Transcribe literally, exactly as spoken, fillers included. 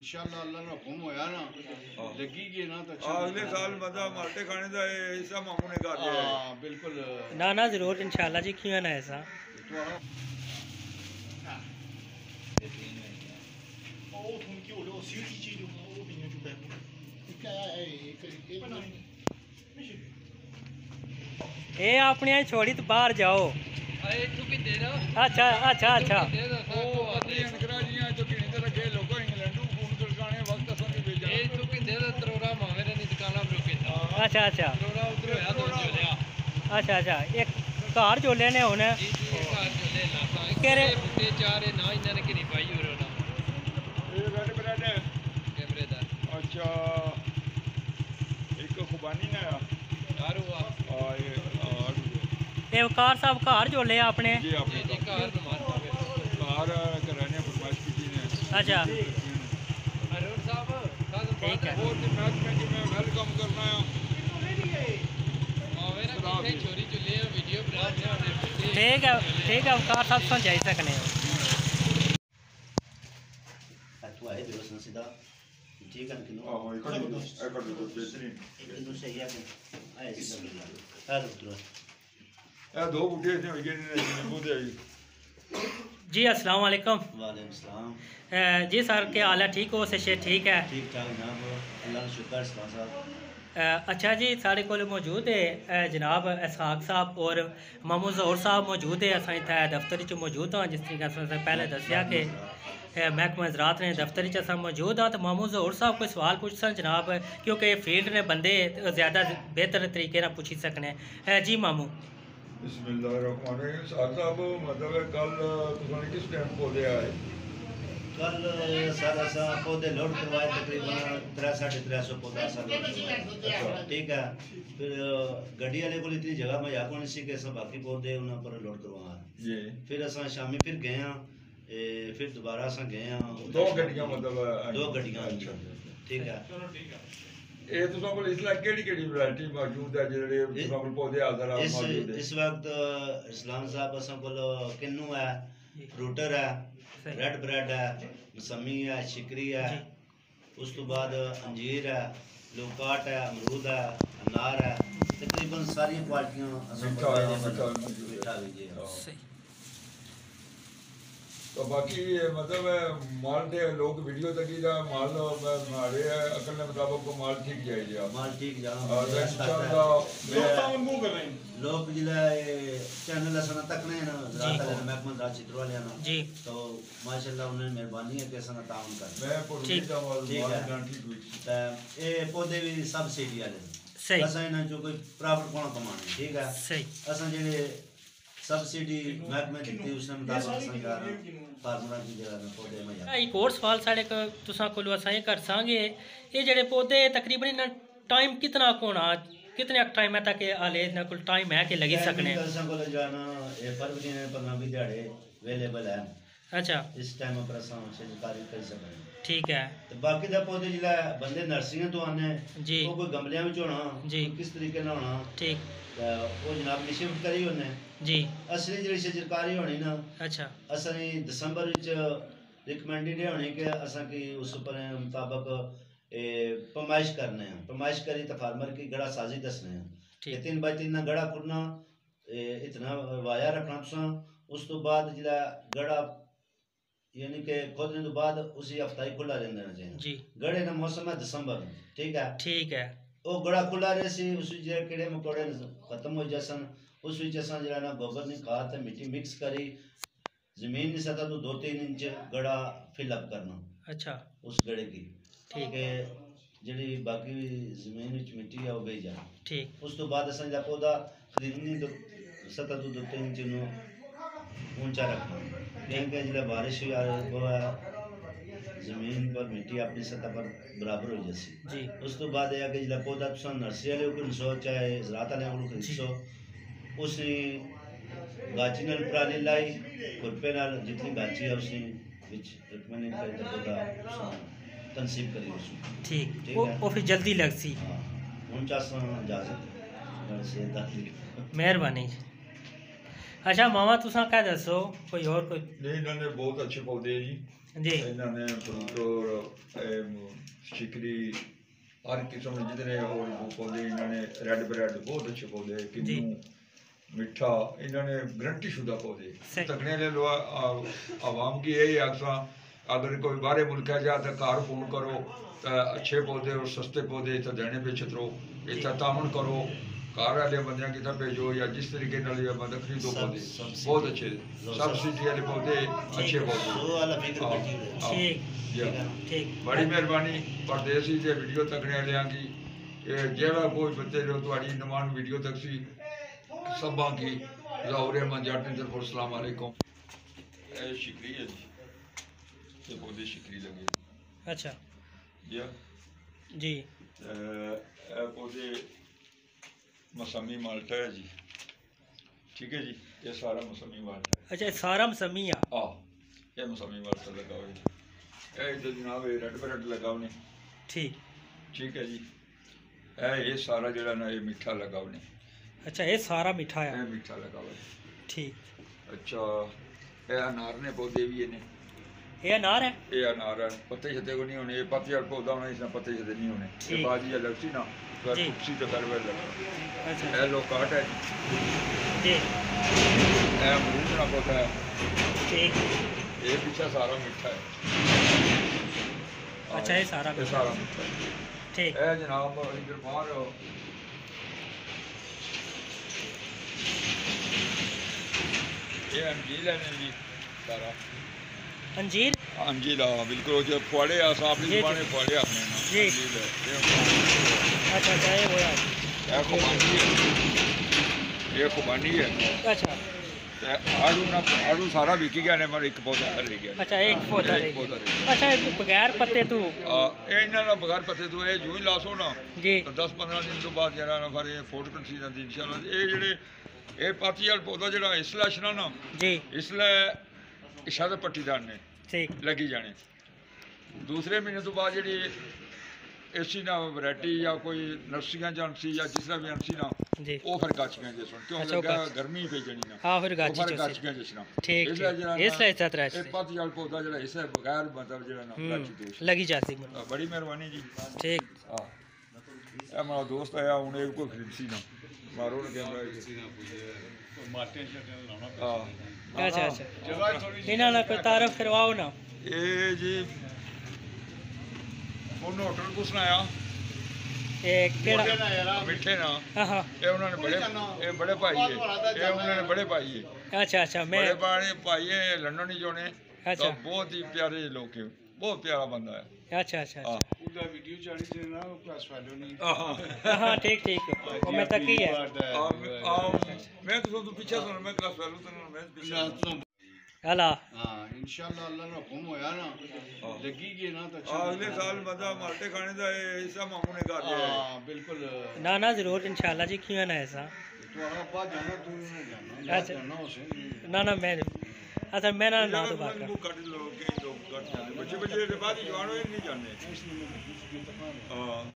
इंशाल्लाह अल्लाह ने हुक्म होया ना लगी गई ना तो अगले साल मजा माल्टे खाने का हिस्सा मामू ने कर दिया। हां बिल्कुल ना ना जरूर इंशाल्लाह जी क्यों ना ऐसा ए अपने छोड़ी तो बाहर जाओ। अच्छा अच्छा अच्छा अच्छा अच्छा अच्छा अच्छा एक घर जोले ने हुन केरे अच्छा एक खुबानी ने ये वकार साहब घर जोले अपने जी अपने घर कराने फरमाइश की ने। अच्छा ठीक है और मैच में जो मैं वेलकम करना है ठीक है ठीक है वकार साहब समझाई सकने ठीक है किलो हां एक कर दो एक कर दो बेहतरीन किलो सही है आए ऐसे कर लो हां दो ए दो बूटे से हो गए ने नींबू दे आई। जी अस्सलाम वालेकुम। वालेकुम सलाम। जी सर क्या हाल है ठीक हो से ठीक है ठीक ठाक जनाब अल्लाह का शुक्र सलाम साहब। अच्छा जी साढ़े को मौजूद है जनाब इसहाक साहब और मामू ज़ोहर साहब मौजूद है अस इतना दफ्तर च मौजूद हाँ जिस तरीके से पहले दसिया कि महकमा ज़रात ने दफ्तर च अस मौजूद हाँ तो मामू ज़ोहर साहब कोई सवाल पूछ सन जनाब क्योंकि फील्ड ने बंदे ज़्यादा बेहतर तरीके ना पूछी सकने जी मामू। बिस्मिल्लाहिर्रहमानिर्रहीम साहब मतलब कल तुमने किस टाइम पौधे आए कल सर असा पौधे लोड करवाए तकरीबन त्रै साढ़े त्रै सौ पौधा सर ठीक है फिर गड्डी वाले को इतनी जगह मैं या कौन सी के सब बाकी पौधे उन्होंने पर लोड करवा जी फिर असा शामी फिर गए हाँ फिर दोबारा असा गए हाँ दो गड्डियां मतलब दो गड्डियां ठीक है ਇਹ ਤੁਸਾਂ ਕੋਲ ਇਸ ਲਈ ਕਿਹੜੀ ਕਿਹੜੀ ਵੈਰਾਈਟੀ ਮੌਜੂਦ ਹੈ ਜਿਹੜੇ ਤੁਸਾਂ ਕੋਲ ਪੌਦੇ ਹਾਜ਼ਰ ਆ ਮੌਜੂਦ ਹੈ ਇਸ ਵਕਤ ਇਸਲਾਮ ਸਾਹਿਬ ਅਸਾਂ ਕੋਲ ਕਿੰਨੂ ਹੈ ਫਰੂਟਰ ਹੈ ਰੈਡ ਬ੍ਰੈਡ ਹੈ ਮਸੰਮੀ ਹੈ ਸ਼ਿਕਰੀ ਹੈ ਉਸ ਤੋਂ ਬਾਅਦ ਅੰਜੀਰ ਹੈ ਲੋਕਾਟ ਹੈ ਅਮਰੂਦ ਹੈ ਅਨਾਰ ਹੈ ਤਕਰੀਬਨ ਸਾਰੀਆਂ ਕੁਆਲਿਟੀਆਂ ਅਸਾਂ ਕੋਲ ਮਿੱਠਾ ਵੀ ਜੀ ਸਹੀ। तो बाकी मतलब माल दे लोग वीडियो तकी दा माल मारे अकल के मुताबिक को माल ठीक जाए जी माल ठीक जा और इंशाल्लाह लोग तावन मुंह कर रहे हैं लोग जिला चैनल असना तकने ना ज़रात वाले महकमा ज़रात चित्र वाले ना जी तो माशाल्लाह उन्हें मेहरबानी है कि असना तावन कर मैं पूरी माल ठीक हुई ए पौधे भी सब्सिडी वाले सही असा इना जो कोई प्रॉफिट कोना कमाने ठीक है सही असा जेडे सब्सिडी महकमे दित्ती उसने मुताबिक सरकार फार्मरा की जगह में पौधे में एक और सवाल साढ़े को तुसा कोल असां कर सांगे ये जेडे पौधे तकरीबन इन्ना टाइम कितना कोना कितने टाइम है तक आले इन्ना कोल टाइम है कि लगी सकने असां कोल जाना ए फरवरी में पंद्रह बीस दिहाड़े अवेलेबल है। अच्छा इस टाइम पर असां शिकारी कर सकते ठीक है तो बाकी दा पौधे जिला बंदे नर्सरियां तो आने जी वो कोई गमलियां में होना जी किस तरीके ना होना ठीक वो जनाब ने शिफ्ट करी होने जी असली ਜਿਹੜੀ ਸ਼ਜਰਕਾਰੀ ਹੋਣੀ ਨਾ ਅੱਛਾ ਅਸਾਂ ਦਸੰਬਰ ਵਿੱਚ ਰਿਕਮੈਂਡਡ ਹੋਣੀ ਕਿ ਅਸਾਂ ਕੀ ਉਸ ਉੱਪਰ ਮੁਤਾਬਕ ਇਹ ਪਮਾਇਸ਼ ਕਰਨੇ ਆ ਪਮਾਇਸ਼ ਕਰੀ ਤਾਂ ਫਾਰਮਰ की गड़ा साजी दसने कि तीन बाय तीन गड़ा खुरना इतना वाया रखना तुसा उस तो बाद जिला गड़ा यानी कि खोदने तो बाद उसी हफ्ता ही खुला रहना चाहिए जी गड़े का मौसम है दिसंबर ठीक है ठीक है वो गड़ा खुला रहे सी उस जे कीड़े मकोड़े खत्म हो जासन उस विच असां जरा ना गोबर नहीं खाद ते मिट्टी मिक्स करी जमीन की सतह तो दो तीन इंच गड़ा फिलअप करना अच्छा उस गड़े की ठीक है जी बाकी जमीन विच मिट्टी है वो गई जाए ठीक उस तो बाद असां जरा पौधा खरीदनी तो सतह तो दो तीन इंच नु ऊंचा रखना क्योंकि जरा बारिश वो है जमीन पर मिट्टी अपनी सतह पर बराबर हो जासी जी उस तो बाद है कि जरा पौधा तुसां नर्सरी वाले को सौ चाहे ज़रात वाले को खरीद सो उसने गाची नाल पराली लाई खुरपे नाल जितनी गाची है उसने विच रिकमेंड कर पौधा तनसीब करी उसको ठीक ठीक है वो फिर जल्दी लग सी हां उनचास जा सकते से दाखिल मेहरबानी। अच्छा मामा तुसा क्या दसो कोई और कोई नहीं इन्होंने बहुत अच्छे पौधे जी जी इन्होंने फ्रूट शिकरी हर किस्म के जितने और पौधे इन्होंने रेड ब्रेड बहुत अच्छे पौधे किन्नू मिठा इन्होंने गारंटी शुदा पौधे तकने ले लो आवाम की यही आखसा अगर कोई बाहर मुल्क है जा तो कार फोन करो तो अच्छे पौधे और सस्ते पौधे इतना देने पे छतरो इतना तामन करो कार वाले बंद कितना भेजो या जिस तरीके मतलब खरीदो पौधे बहुत अच्छे सब्सिडी वाले पौधे अच्छे पौधे बड़ी मेहरबानी परदेसी से वीडियो तकने वाले की जेड़ा कोई बच्चे जो तुम्हारी नमान वीडियो तक सी सबा की लाहौर अहमद जाट ने तरफ अस्सलाम वालेकुम शिकरी है जी ये पौधे शिकरी लगे अच्छा जी जी पौधे मौसमी माल्टा है जी ठीक है जी ये सारा मौसमी माल्टा है अच्छा सारा मौसमी है हाँ ये मौसमी माल्टा लगा हुआ है ये जनाब रेड ब्रेड लगा हुआ ठीक ठीक है जी है ये सारा जरा ना ये मीठा लगा हुआ अच्छा ये सारा मीठा है ये मीठा लगा हुआ है ठीक अच्छा ये अनार ने पौधे भी है ये अनार है ये अनार है पत्ते छते को नहीं होने ये पत्ते वाले पौधा होना इसमें पत्ते छते नहीं होने ये बाजी अलग सी ना तो कुर्सी तो कर लगा अच्छा ये लो काट है जी ये अमरूद ना पौधा है ठीक ये पीछे सारा मीठा है अच्छा ये सारा ये सारा मीठा है ठीक ये जनाब इधर बाहर ये अंजीर है जी सारा अंजीर अंजीर हाँ बिल्कुल जो फुआड़े आप जुबान फुआड़े आपने ना जी अच्छा अच्छा ये वो ये खुबानी है ये खुबानी है अच्छा आड़ू ना आड़ू सारा बिकी गया ने मगर एक पौधा रह गया अच्छा एक पौधा एक पौधा अच्छा बगैर पत्ते तू ये इन्होंने ना बगैर पत्ते तू ये जूं ही लासो ना जी दस पंद्रह दिन तो बाद जरा ना फिर ये फोट कंसी जाती इंशाल्लाह ये जेडे ये पाती वाला पौधा जरा इसला छना ना जी इसला इशारा पट्टीदार ने ठीक लगी जाने दूसरे महीने तो बाद जी ऐसी ना वैरायटी या कोई नर्सियां जानसी या जिस तरह भी जानसी ना जी वो फिर गाचियां जिस क्यों लगा गर्मी पे जनी ना हां फिर गाची फिर गाचियां जिस ना ठीक इसलिए इस तरह से पाती वाला पौधा जरा इसे बगैर मतलब जरा ना गाची दोस्त लगी जाती बड़ी मेहरबानी जी ठीक हां ए हमारा दोस्त आया उन्हें कोई खरीदसी ना मारो ने कैमरा माटे चटने लाना हां अच्छा अच्छा जगह थोड़ी इन्हां ना कोई तारीफ करवाओ ना ये जी उन होटल को सुनाया ये केड़ा मिठे ना हां हां ये उन्होंने बड़े ये बड़े भाई है ये उन्होंने बड़े भाई है अच्छा अच्छा मैं बड़े भाई भाई है लंदन ही जोने अच्छा तो बहुत ही प्यारे लोग हैं बहुत प्यारा बंदा है अच्छा अच्छा हां उधर वीडियो चढ़ी थी ना प्लस वालों ने हां हां ठीक ठीक वो मैं तक ही है मैं तो तो पीछे सुन मैं क्लास वालों तो मैं पीछे अल्लाह हां इंशाल्लाह अल्लाह ने हुक्म होया ना लगी गई ना तो अगले साल मजा माल्टे खाने का हिस्सा मामू ने कर दिया हां बिल्कुल ना ना जरूर इंशाल्लाह जी क्यों ना ऐसा तो आगे बाद जाना तू नहीं जाना अच्छा जाना उसे ना ना मैं अच्छा मैं ना ना तो बात कर कट लोग के लोग कट जाने बच्चे बच्चे बाद जवान नहीं जाने हां